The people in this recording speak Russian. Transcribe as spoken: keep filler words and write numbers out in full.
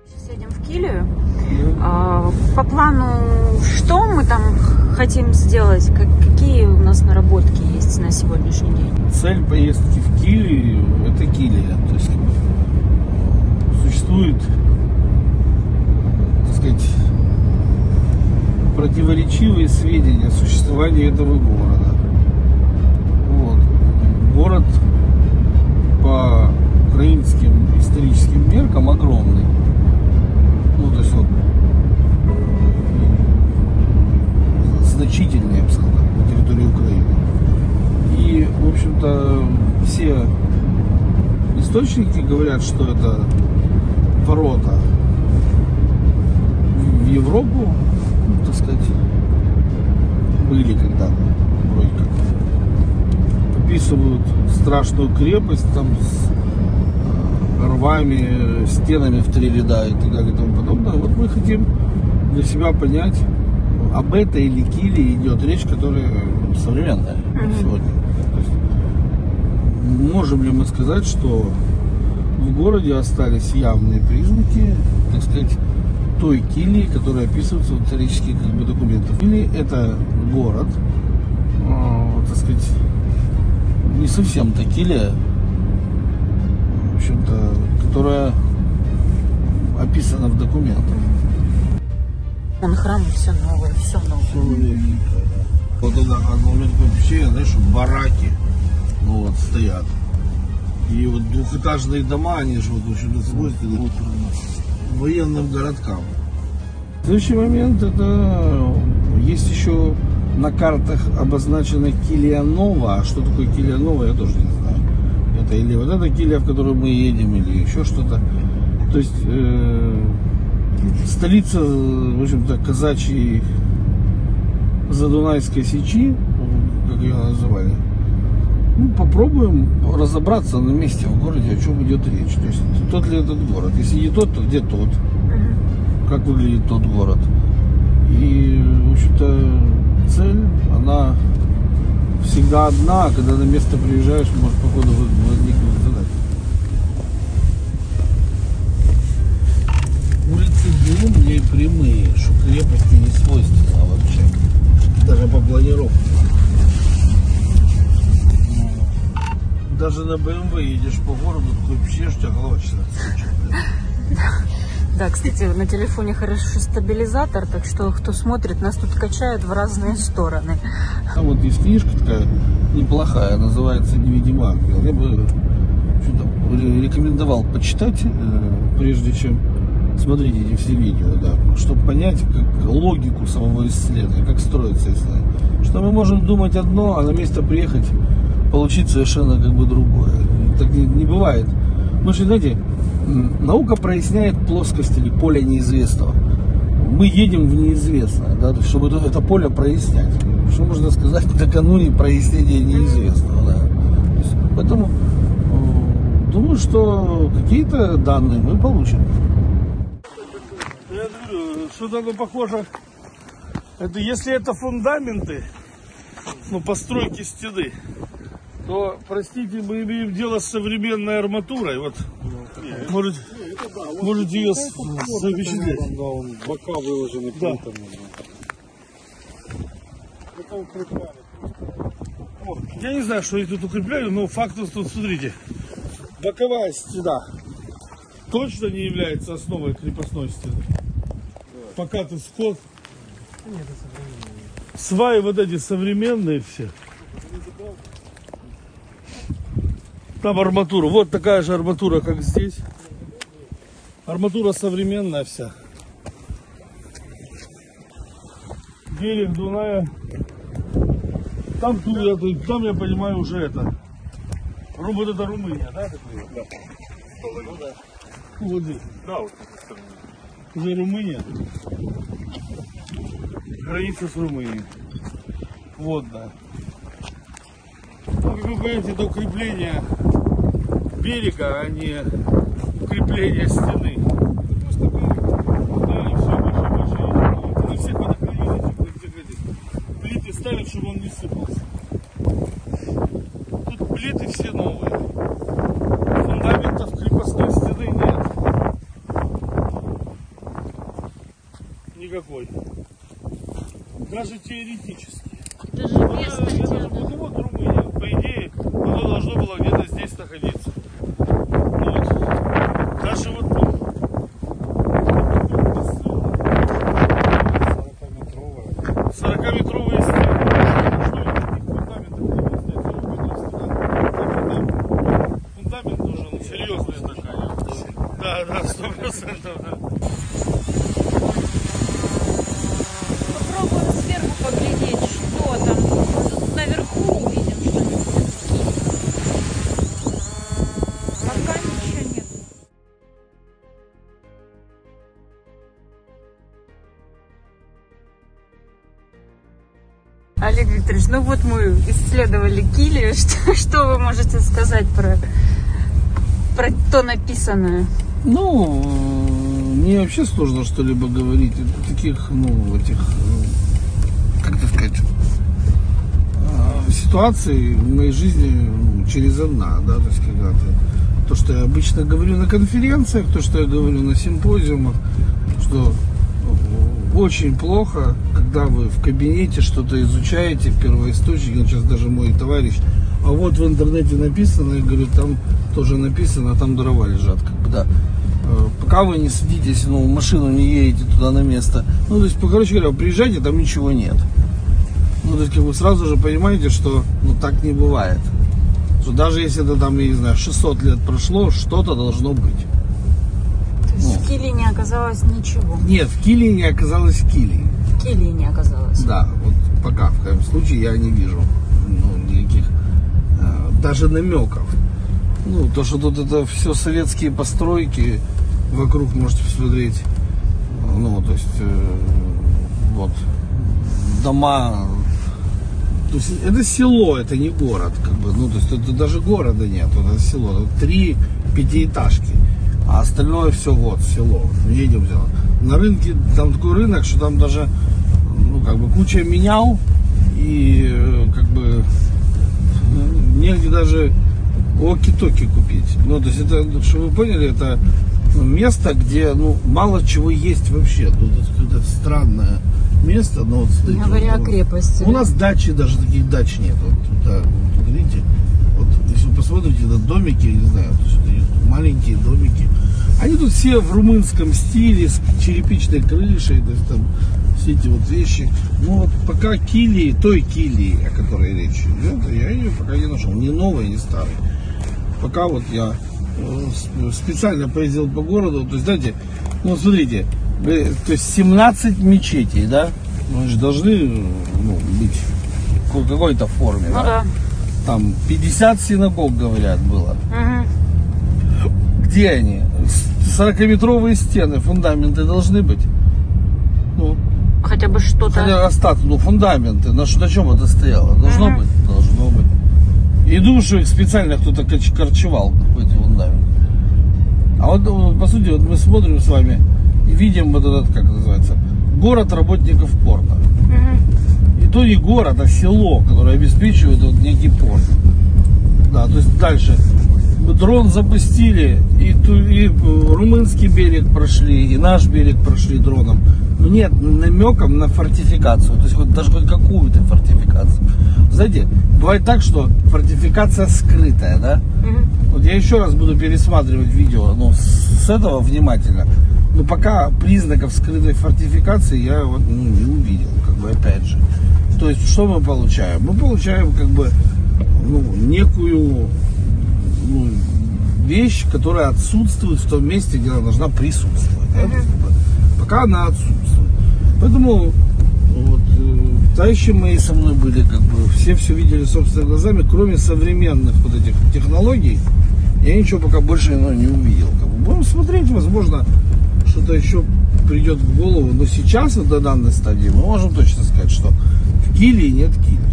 Сейчас едем в Килию. А, по плану, что мы там хотим сделать? Как, какие у нас наработки есть на сегодняшний день? Цель поездки в Килию – это Килия. То есть существует, так сказать, противоречивые сведения о существовании этого города. Вот. Город по украинским историческим меркам огромный. Ну, то есть вот значительный, я бы сказал, на территории Украины. И, в общем-то, все источники говорят, что это ворота в Европу, ну, так сказать, были когда-то, вроде как. Описывают страшную крепость там с рвами, стенами в три ряда и так далее и тому подобное. Вот мы хотим для себя понять, об этой или Килии идет речь, которая современная mm-hmm. сегодня. То есть, можем ли мы сказать, что в городе остались явные признаки, так сказать, той Килии, которая описывается в исторических как бы, документах? Или это город, э, так сказать, не совсем-то Килия, в общем-то, которая описана в документах. Он храм, все новое, все новое. Все новенькое, да. Вот это одно такое впечатление, знаешь, что бараки ну, вот, стоят. И вот двухэтажные дома, они же вот очень свойственны военным городкам. Следующий момент, это есть еще на картах обозначена Килия Нова. А что такое Килия Нова, я тоже не знаю. Это или вот эта Килия, в которую мы едем, или еще что-то. То есть э, столица, в общем-то, казачьей Задунайской Сечи, как ее называли. Ну, попробуем разобраться на месте в городе, о чем идет речь. То есть тот ли этот город. Если не тот, то где тот? Как выглядит тот город? И, в общем-то, цель, она всегда одна, а когда на место приезжаешь, может, по ходу возникнуть задача. Улицы длинные и прямые, что крепости не свойственно вообще. Даже по планировке. Даже на бэ эм вэ едешь по городу, такой пищешь, у тебя голова чесаться. Да, кстати, на телефоне хороший стабилизатор, так что кто смотрит, нас тут качает в разные стороны. А вот есть книжка такая неплохая, называется «Невидимый ангел». Я бы рекомендовал почитать, прежде чем смотреть эти все видео, да, чтобы понять как, логику самого исследования, как строится исследование. Что мы можем думать одно, а на место приехать получить совершенно как бы другое. Так не, не бывает. Потому что, знаете, наука проясняет плоскость или поле неизвестного. Мы едем в неизвестное, да, чтобы это, это поле прояснять. Что можно сказать накануне прояснения неизвестного, да. Есть, поэтому э, думаю, что какие-то данные мы получим. Я говорю, что-то оно похоже. Это если это фундаменты, ну, постройки стены, то, простите, мы имеем дело с современной арматурой. Вот, нет, может, нет, да, можете ее запечатлеть. Да, он бока выложены плитами. Да. Я не знаю, что они тут укрепляли, но факт тут, смотрите, боковая стена точно не является основой крепостной стены. Да. Пока тут скот. Нет, сваи вот эти современные все. Там арматура. Вот такая же арматура, как здесь. Арматура современная вся. Берег Дуная. Там, там я понимаю, уже это. Вот это Румыния, да? Да. Ну, да. Вот здесь. Да, вот это уже Румыния. Граница с Румынией. Вот, да. Ну, как вы понимаете, это укрепление берега, а не укрепление стены. Просто берег. Да, и все, больше, больше. На всех водопроводах плиты ставят, чтобы он не сыпался. Тут плиты все новые. Фундаментов крепостной стены нет. никакой. Даже теоретически. Это же место. Это же вот, вот Румыния. По идее, оно должно было где-то здесь находиться. Вот. Даже вот сорокаметровые стены. Фундамент нужен серьезный такая. Да, да, сто процентов, да. Попробуем сверху поглядеть, что там. Тут наверху увидим что-нибудь. Пока ничего нет. Олег Викторович, ну вот мы исследовали Килию. Что, что вы можете сказать про, про то написанное? Ну, мне вообще сложно что-либо говорить. Таких, ну, этих, как это сказать, ситуаций в моей жизни ну, через одна, да, то есть когда-то. То, что я обычно говорю на конференциях, то, что я говорю на симпозиумах, что очень плохо, когда вы в кабинете что-то изучаете, первоисточник, ну, сейчас даже мой товарищ, а вот в интернете написано, я говорю, там тоже написано, а там дрова лежат, как бы, да. Пока вы не садитесь, ну, в машину не едете туда на место, ну, то есть, короче говоря, приезжайте, там ничего нет. Ну, то есть, как вы сразу же понимаете, что, ну, так не бывает. Что даже если это там, я не знаю, шестьсот лет прошло, что-то должно быть. То есть ну. в Килии не оказалось ничего? Нет, в Килии не оказалось Килии. В Килии не оказалось? Да, вот пока, в крайнем случае, я не вижу ну, никаких э, даже намеков. Ну, то, что тут это все советские постройки, вокруг можете посмотреть, ну, то есть, э, вот, дома, то есть, это село, это не город, как бы, ну, то есть, это даже города нет, это село, это три пятиэтажки, а остальное все вот, село, едем сюда. На рынке, там такой рынок, что там даже, ну, как бы, куча менял, и, э, как бы, негде даже оки-токи купить. Ну, то есть это, чтобы вы поняли, это ну, место, где ну, мало чего есть вообще. Тут это странное место, но вот стоит. Не говоря о крепости. У нас дачи, даже таких дач нет. Вот, да, вот, видите, вот, если вы посмотрите на домики, я не знаю, то есть, маленькие домики. Они тут все в румынском стиле, с черепичной крышей, то есть там все эти вот вещи. Но вот пока Килии, той Килии, о которой речь идет, я ее пока не нашел. Ни новой, ни старой. Пока вот я специально поездил по городу, то есть, знаете, ну, смотрите, то есть семнадцать мечетей, да, они же должны ну, быть в какой-то форме, ну, да? Да. Там пятьдесят синагог, говорят, было. Угу. Где они? сорокаметровые стены, фундаменты должны быть. Ну, хотя бы что-то. Хотя остаток, ну, фундаменты, на, на чем это стояло? Должно угу. быть, должно быть. И душу их специально кто-то корчевал в эти фундаменты. А вот, по сути, вот мы смотрим с вами и видим вот этот, как называется, город работников порта. Угу. И то не город, а село, которое обеспечивает вот некий порт. Да, то есть дальше дрон запустили, и, и румынский берег прошли, и наш берег прошли дроном. Но нет намеком на фортификацию, то есть вот даже хоть какую-то фортификацию. Знаете, бывает так, что фортификация скрытая, да? Mm-hmm. Вот я еще раз буду пересматривать видео, ну, с, с этого внимательно. Но пока признаков скрытой фортификации я вот, ну, не увидел, как бы, опять же. То есть, что мы получаем? Мы получаем, как бы, ну, некую ну, вещь, которая отсутствует в том месте, где она должна присутствовать. Mm-hmm. Да? Пока она отсутствует. Поэтому вот, товарищи мои со мной были, как бы, все все видели собственными глазами, кроме современных вот этих технологий, я ничего пока больше ну, не увидел. Как бы. Будем смотреть, возможно, что-то еще придет в голову, но сейчас, вот, до данной стадии, мы можем точно сказать, что в Килии нет Килии.